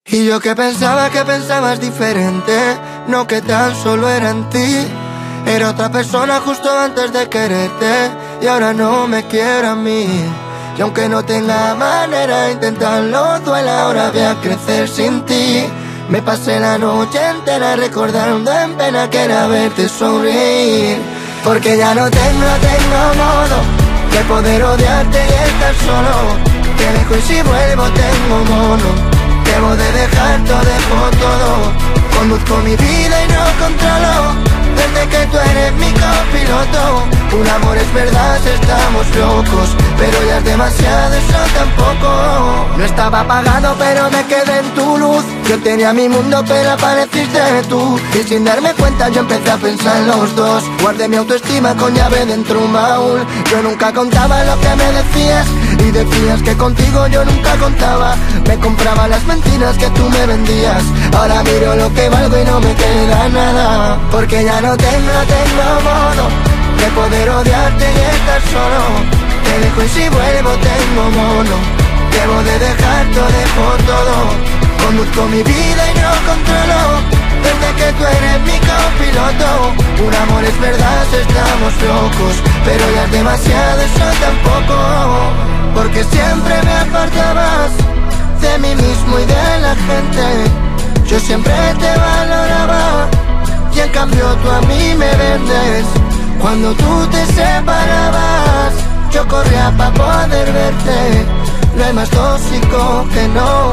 Y yo que pensabas diferente, no que tan solo era en ti. Era otra persona justo antes de quererte y ahora no me quiere a mí. Y aunque no tenga manera, intentarlo duela, ahora voy a crecer sin ti. Me pasé la noche entera recordando en pena que era verte sonreír. Porque ya no tengo modo de poder odiarte y estar solo. Te dejo y si vuelvo tengo mono. Debo de dejar todo, conduzco mi vida y no controlo. Desde que tú eres mi copiloto, un amor es verdad, estamos locos, pero ya es demasiado, eso tampoco. No estaba apagado pero me quedé en tu luz. Yo tenía mi mundo pero apareciste tú. Y sin darme cuenta yo empecé a pensar en los dos. Guardé mi autoestima con llave dentro un baúl. Yo nunca contaba lo que me decías y decías que contigo yo nunca contaba. Me compraba las mentiras que tú me vendías. Ahora miro lo que valgo y no me queda nada. Porque ya no tengo modo de poder odiarte y estar solo. Te dejo y si vuelvo tengo mono. Debo de dejar todo, conduzco mi vida y no controlo. Desde que tú eres mi copiloto, un amor es verdad, estamos locos, pero ya es demasiado, eso tampoco. Porque siempre me apartabas de mí mismo y de la gente. Yo siempre te valoraba y en cambio tú a mí me vendes. Cuando tú te separabas, yo corría para poder verte. No hay más tóxico que no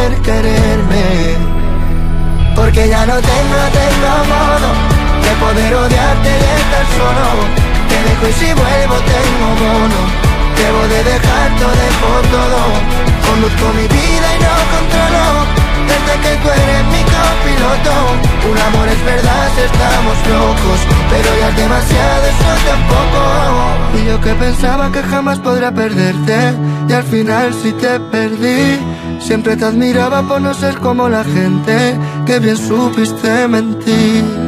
quererme. Porque ya no tengo modo de poder odiarte y estar solo. Te dejo y si vuelvo tengo mono. Debo de dejar todo, conduzco mi vida y no controlo. Desde que tú eres mi copiloto, un amor es verdad, estamos locos, pero ya es demasiado, eso tampoco. Y yo que pensaba que jamás podría perderte, y al final sí te perdí. Siempre te admiraba por no ser como la gente, que bien supiste mentir.